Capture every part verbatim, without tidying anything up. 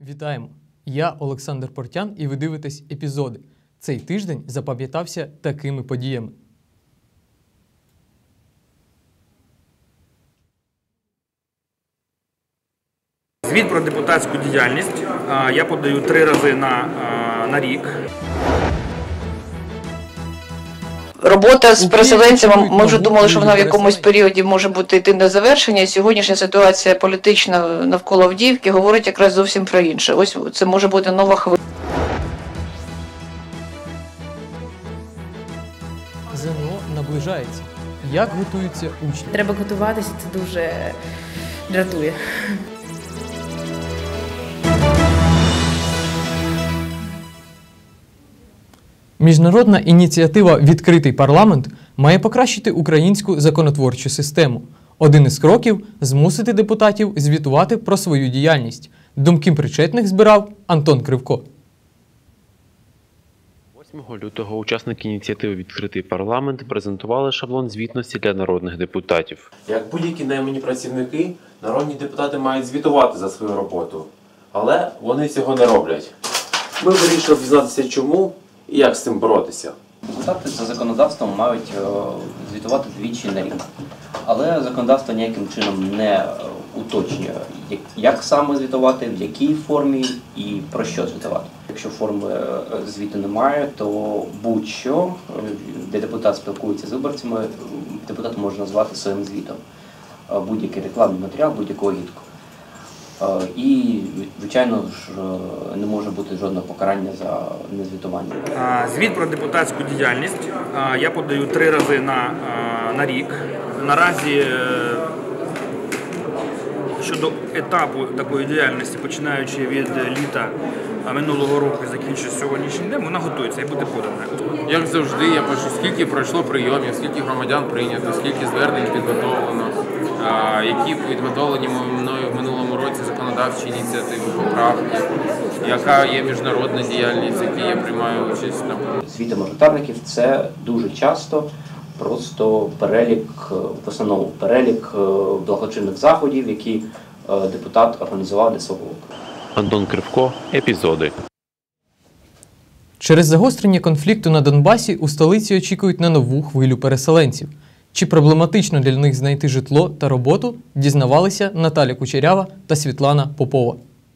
Вітаємо! Я Олександр Портян і ви дивитесь епізоди. Цей тиждень запам'ятався такими подіями. Звіт про депутатську діяльність я подаю три рази на, на рік. Робота з переселенцями, ми вже думали, що вона в якомусь періоді може бути йти до завершення. Сьогоднішня ситуація політична навколо Авдіївки говорить якраз зовсім про інше. Ось це може бути нова хвиля. ЗНО наближається. Як готуються учні? Треба готуватися, це дуже дратує. Міжнародна ініціатива «Відкритий парламент» має покращити українську законотворчу систему. Один із кроків – змусити депутатів звітувати про свою діяльність. Думки причетних збирав Антон Кривко. восьмого лютого учасники ініціативи «Відкритий парламент» презентували шаблон звітності для народних депутатів. Як будь-які наймані працівники, народні депутати мають звітувати за свою роботу. Але вони цього не роблять. Ми вирішили дізнатися чому і як з цим боротися. Депутати за законодавством мають звітувати двічі на рік. Але законодавство ніяким чином не уточнює, як саме звітувати, в якій формі і про що звітувати. Якщо форми звіту немає, то будь-що, де депутат спілкується з виборцями, депутат може назвати своїм звітом. Будь-який рекламний матеріал, будь-яку агітку. І, звичайно ж, не може бути жодного покарання за незвітування. Звіт про депутатську діяльність я подаю три рази на, на рік. Наразі щодо етапу такої діяльності, починаючи від літа минулого року і закінчуючи сьогоднішній день, вона готується і буде подана. Як завжди, я пишу, скільки пройшло прийомів, скільки громадян прийнято, скільки звернень підготовлено, які підготовлені мною в минулому році законодавчі ініціативи, поправки, яка є міжнародна діяльність, в якій я приймаю участь. Звіти мажоритарників – це дуже часто просто перелік, в основному перелік благочинних заходів, які депутат організував для свого округу. Антон Кривко, епізоди. Через загострення конфлікту на Донбасі у столиці очікують на нову хвилю переселенців. Чи проблематично для них знайти житло та роботу, дізнавалися Наталя Кучерява та Світлана Попова.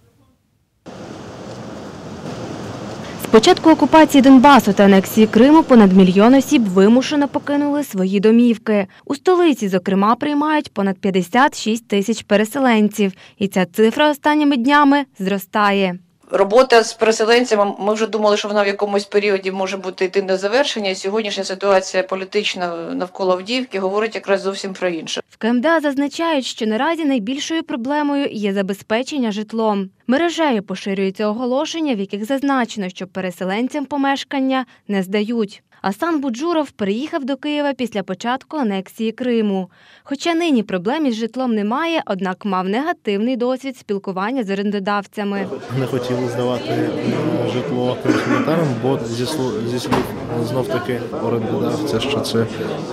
З початку окупації Донбасу та анексії Криму понад мільйон осіб вимушено покинули свої домівки. У столиці, зокрема, приймають понад п'ятдесят шість тисяч переселенців. І ця цифра останніми днями зростає. Робота з переселенцями, ми вже думали, що вона в якомусь періоді може бути йти до завершення. Сьогоднішня ситуація політична навколо Авдіївки говорить якраз зовсім про інше. В КМДА зазначають, що наразі найбільшою проблемою є забезпечення житлом. Мережею поширюються оголошення, в яких зазначено, що переселенцям помешкання не здають. Асан Буджуров приїхав до Києва після початку анексії Криму. Хоча нині проблем із житлом немає, однак мав негативний досвід спілкування з орендодавцями. Не хотіли здавати житло переселенцям, бо зі слів знов-таки орендодавця, що це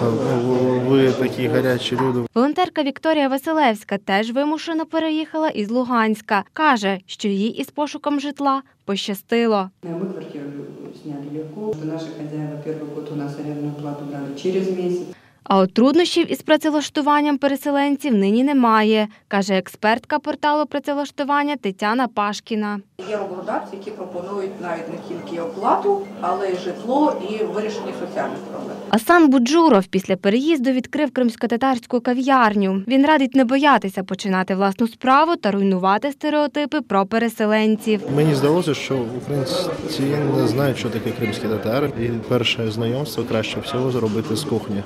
ви такі гарячі люди. Волонтерка Вікторія Василевська теж вимушено переїхала із Луганська. Каже, що їй із пошуком житла пощастило. Ми квартиру зняли легко. Наші хазяїни перший год у нас орендну плату брали через місяць. А от труднощів із працевлаштуванням переселенців нині немає, каже експертка порталу працевлаштування Тетяна Пашкіна. Є роботодавці, які пропонують навіть не тільки оплату, але й житло і вирішення соціальних проблем. Асан Буджуров після переїзду відкрив кримсько-татарську кав'ярню. Він радить не боятися починати власну справу та руйнувати стереотипи про переселенців. Мені здалося, що українці не знають, що таке кримські татари. І перше знайомство краще всього зробити з кухні.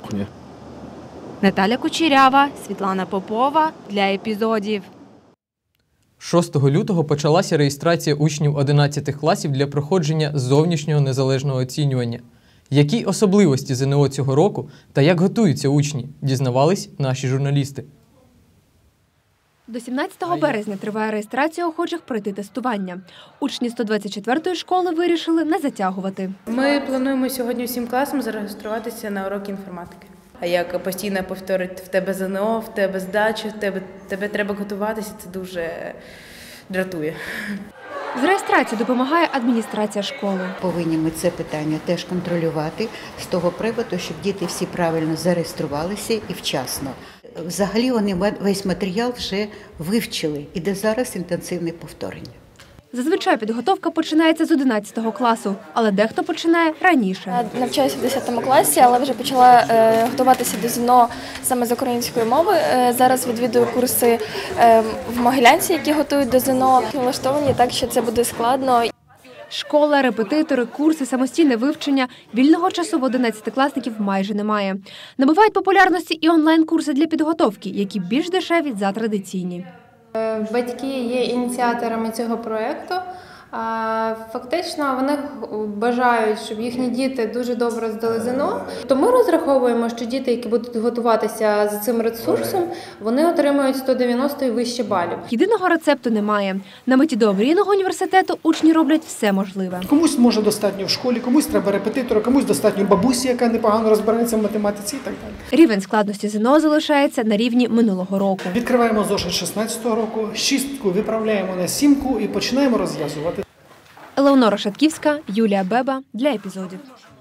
Наталя Кучерява, Світлана Попова для епізодів. шостого лютого почалася реєстрація учнів одинадцятих класів для проходження зовнішнього незалежного оцінювання. Які особливості ЗНО цього року та як готуються учні, дізнавались наші журналісти. До сімнадцятого березня триває реєстрація охочих пройти тестування. Учні сто двадцять четвертої школи вирішили не затягувати. Ми плануємо сьогодні всім класом зареєструватися на уроки інформатики. А як постійно повторюють, в тебе ЗНО, в тебе здача, в тебе, тебе треба готуватися, це дуже дратує. З реєстрацією допомагає адміністрація школи. Повинні ми це питання теж контролювати з того приводу, щоб діти всі правильно зареєструвалися і вчасно. Взагалі вони весь матеріал вже вивчили, іде зараз інтенсивне повторення. Зазвичай підготовка починається з одинадцятого класу, але дехто починає раніше. Навчаюся в десятому класі, але вже почала е, готуватися до ЗНО саме з української мови. Е, зараз відвідую курси е, в Могилянці, які готують до ЗНО. Налаштовані так, що це буде складно. Школа, репетитори, курси, самостійне вивчення. Вільного часу в одинадцятикласників майже немає. Набувають популярності і онлайн-курси для підготовки, які більш дешеві за традиційні. Батьки є ініціаторами цього проєкту. Фактично вони бажають, щоб їхні діти дуже добре здали ЗНО. То ми розраховуємо, що діти, які будуть готуватися з цим ресурсом, вони отримають сто дев'яносто і вище балів. Єдиного рецепту немає. На меті до омрійного університету учні роблять все можливе. Комусь може достатньо в школі, комусь треба репетитора, комусь достатньо бабусі, яка непогано розбирається в математиці і так далі. Рівень складності ЗНО залишається на рівні минулого року. Відкриваємо зошит шістнадцятого року, шістку виправляємо на сімку і починаємо розв'язувати. Елеонора Шатківська, Юлія Беба для епізодів.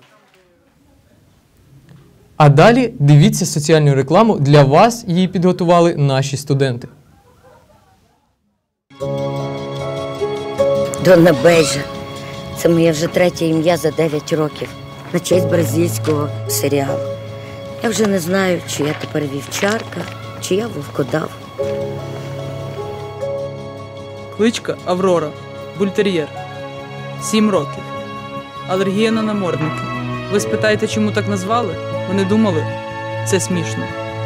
А далі дивіться соціальну рекламу. Для вас її підготували наші студенти. Донна Бейжа. Це моє вже третє ім'я за дев'ять років. На честь бразильського серіалу. Я вже не знаю, чи я тепер вівчарка, чи я вовкодав. Кличка Аврора. Бультер'єр. Сім років. Алергія на намордники. Ви спитаєте, чому так назвали? Вони думали, це смішно.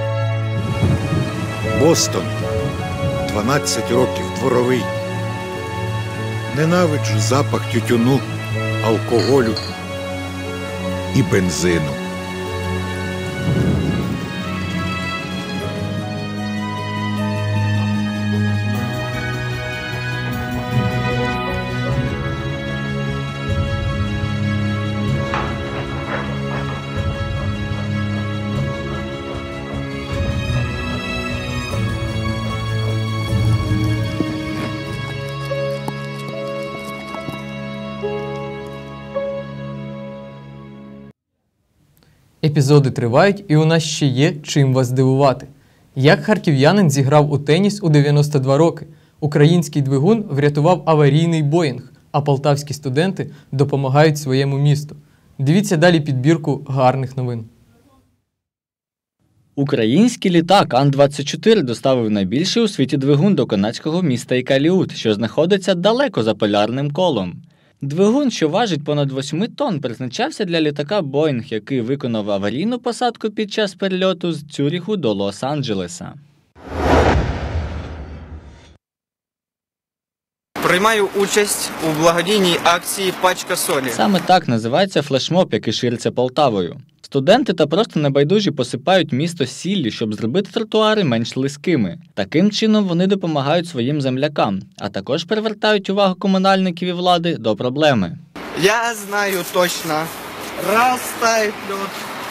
Бостон. дванадцять років, дворовий. Ненавиджу запах тютюну, алкоголю і бензину. Епізоди тривають, і у нас ще є чим вас здивувати. Як харків'янин зіграв у теніс у дев'яносто два роки, український двигун врятував аварійний Боїнг, а полтавські студенти допомагають своєму місту. Дивіться далі підбірку гарних новин. Український літак Ан двадцять чотири доставив найбільший у світі двигун до канадського міста Ікаліут, що знаходиться далеко за полярним колом. Двигун, що важить понад восьми тонн, призначався для літака Боїнг, який виконав аварійну посадку під час перельоту з Цюріху до Лос-Анджелеса. Приймаю участь у благодійній акції «Пачка солі». Саме так називається флешмоб, який шириться Полтавою. Студенти та просто небайдужі посипають місто сіллю, щоб зробити тротуари менш слизькими. Таким чином вони допомагають своїм землякам, а також привертають увагу комунальників і влади до проблеми. Я знаю точно. Раз тает лед.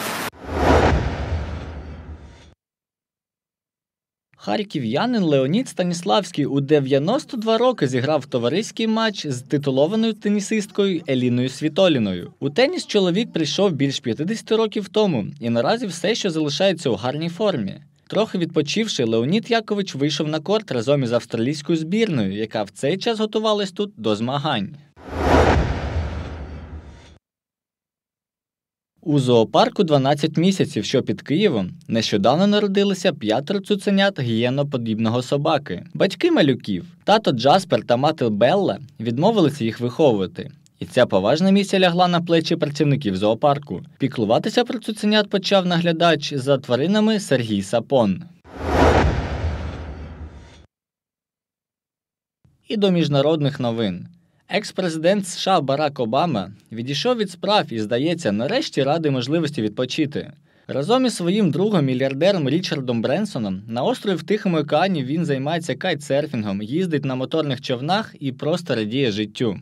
Харків'янин Леонід Станіславський у дев'яносто два роки зіграв товариський матч з титулованою тенісисткою Еліною Світоліною. У теніс чоловік прийшов більш п'ятдесят років тому і наразі все ще залишається у гарній формі. Трохи відпочивши, Леонід Якович вийшов на корт разом із австралійською збірною, яка в цей час готувалась тут до змагань. У зоопарку дванадцять місяців, що під Києвом, нещодавно народилися п'ятеро цуценят гієноподібного собаки. Батьки малюків, тато Джаспер та мати Белла, відмовилися їх виховувати. І ця поважна місія лягла на плечі працівників зоопарку. Піклуватися про цуценят почав наглядач за тваринами Сергій Сапон. І до міжнародних новин. Екс-президент США Барак Обама відійшов від справ і, здається, нарешті радий можливості відпочити. Разом із своїм другом-мільярдером Річардом Бренсоном на острові в Тихому океані він займається кайтсерфінгом, їздить на моторних човнах і просто радіє життю.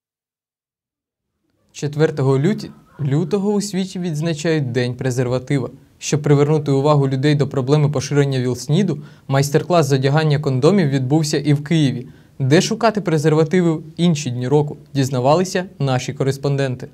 четвертого лютого у світі відзначають День презерватива. Щоб привернути увагу людей до проблеми поширення ВІЛ-СНІДу, майстер-клас з одягання кондомів відбувся і в Києві. Де шукати презервативи в інші дні року, дізнавалися наші кореспонденти.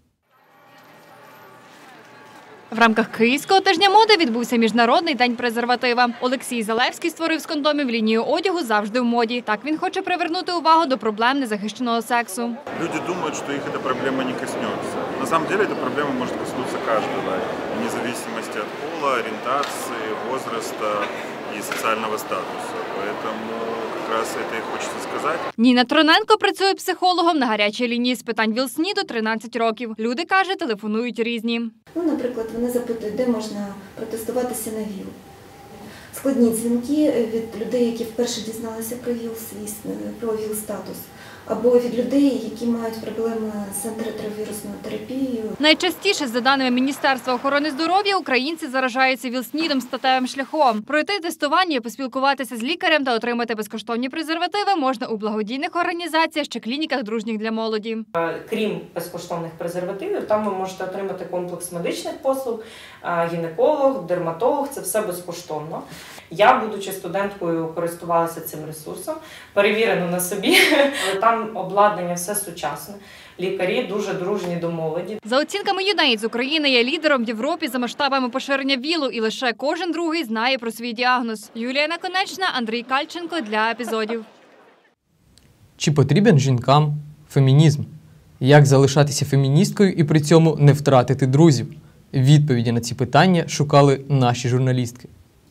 В рамках Київського тижня моди відбувся Міжнародний день презерватива. Олексій Залевський створив з кондомів лінію одягу «Завжди в моді». Так він хоче привернути увагу до проблем незахищеного сексу. Люди думают, что их эта проблема не коснется. На самом деле эта проблема может коснуться каждого, вне зависимости от пола, ориентации, возраста и социального статуса. Поэтому как раз это и хочется сказать. Ніна Троненко працює психологом на гарячій лінії з питань ВІЛ-СНІДу тринадцять років. Люди, каже, телефонують різні. Ну, наприклад, вони запитують, де можна протестуватися на ВІЛ. Складні дзвінки від людей, які вперше дізналися про ВІЛ, про ВІЛ-статус. Або від людей, які мають проблеми з антиретровірусною терапією. Найчастіше, за даними Міністерства охорони здоров'я, українці заражаються ВІЛ-СНІДом статевим шляхом. Пройти тестування, поспілкуватися з лікарем та отримати безкоштовні презервативи можна у благодійних організаціях чи клініках дружніх для молоді. Крім безкоштовних презервативів, там ви можете отримати комплекс медичних послуг, гінеколог, дерматолог – це все безкоштовно. Я, будучи студенткою, користувалася цим ресурсом, перевірено на собі, але там обладнання все сучасне, лікарі дуже дружні до молоді. За оцінками ЮНЕЙДС, Україна є лідером в Європі за масштабами поширення ВІЛу, і лише кожен другий знає про свій діагноз. Юлія Наконечна, Андрій Кальченко для епізодів. Чи потрібен жінкам фемінізм? Як залишатися феміністкою і при цьому не втратити друзів? Відповіді на ці питання шукали наші журналістки.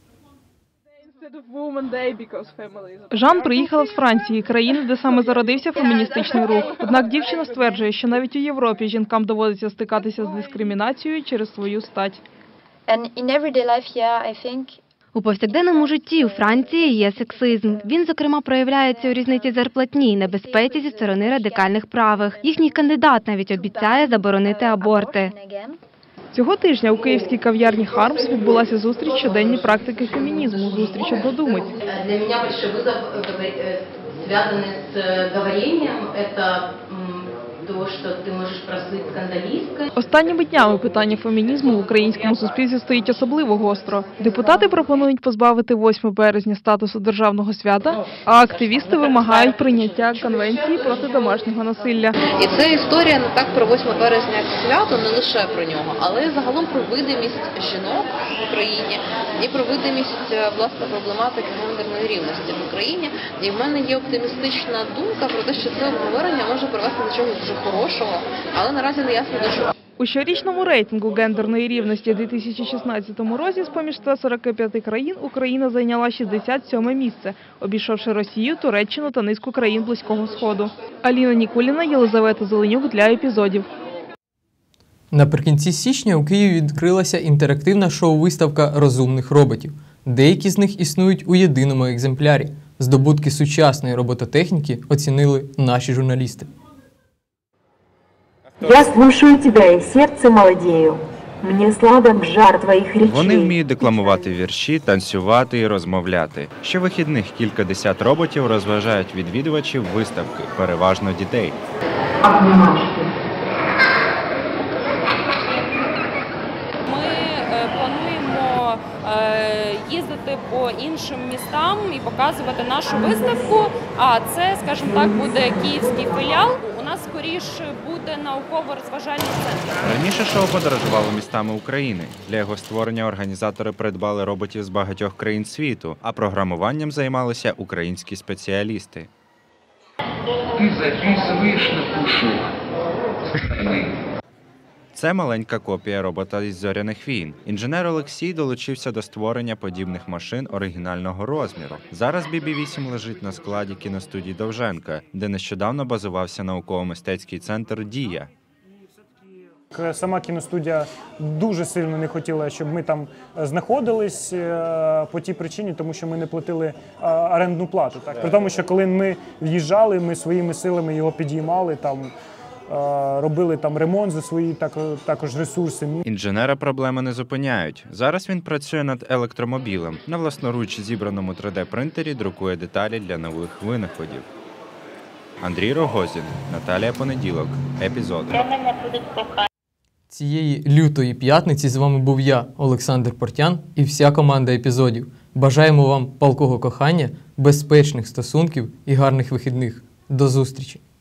Жан приїхала з Франції, країни, де саме зародився феміністичний рух. Однак дівчина стверджує, що навіть у Європі жінкам доводиться стикатися з дискримінацією через свою стать. У повсякденному житті у Франції є сексизм. Він, зокрема, проявляється у різниці зарплатні і небезпеці зі сторони радикальних правих. Їхній кандидат навіть обіцяє заборонити аборти. Цього тижня у київській кав'ярні «Хармс» відбулася зустріч щоденні практики фемінізму, зустріч однодумиць. Для мене великий виклик зв'язаний з говоренням – це то, що ти можеш прослити скандалісткою. Останніми днями питання фемінізму в українському суспільстві стоїть особливо гостро. Депутати пропонують позбавити восьмого березня статусу державного свята, а активісти вимагають прийняття конвенції проти домашнього насилля. І це історія не так про восьме березня як свято, не лише про нього, але загалом про видимість жінок в Україні і про видимість, власне, проблематики гендерної рівності в Україні. І в мене є оптимістична думка про те, що це обговорення може привести до чогось дуже хорошого, але наразі не ясно до чого. У щорічному рейтингу гендерної рівності у дві тисячі шістнадцятому році з-поміж ста сорока п'яти країн Україна зайняла шістдесят сьоме місце, обійшовши Росію, Туреччину та низку країн Близького Сходу. Аліна Нікуліна, Єлизавета Зеленюк для епізодів. Наприкінці січня у Києві відкрилася інтерактивна шоу-виставка розумних роботів. Деякі з них існують у єдиному екземплярі. Здобутки сучасної робототехніки оцінили наші журналісти. Я слушаю тебя, и сердце молодею. Мені сладок жар твоїх речей. Вони вміють декламувати вірші, танцювати і розмовляти. Щовихідних кількадесят роботів розважають відвідувачів виставки, переважно дітей. Плануємо їздити по іншим містам і показувати нашу виставку, а це, скажімо так, буде київський філіал. У нас скоріше буде науково-розважальний центр. Раніше шоу подорожувало містами України. Для його створення організатори придбали роботів з багатьох країн світу, а програмуванням займалися українські спеціалісти. Ти записуєш на пушок. Це маленька копія робота із «Зоряних війн». Інженер Олексій долучився до створення подібних машин оригінального розміру. Зараз бі бі вісім лежить на складі кіностудії Довженка, де нещодавно базувався науково-мистецький центр «Дія». Сама кіностудія дуже сильно не хотіла, щоб ми там знаходились по тій причині, тому що ми не платили орендну плату. Так? При тому, що коли ми в'їжджали, ми своїми силами його підіймали, там, робили там ремонт за свої так, також ресурси. Інженера проблеми не зупиняють. Зараз він працює над електромобілем. На власноруч зібраному три де принтері друкує деталі для нових винаходів. Андрій Рогозін, Наталія Понеділок. Епізоди. Цієї лютої п'ятниці з вами був я, Олександр Портян, і вся команда епізодів. Бажаємо вам палкого кохання, безпечних стосунків і гарних вихідних. До зустрічі!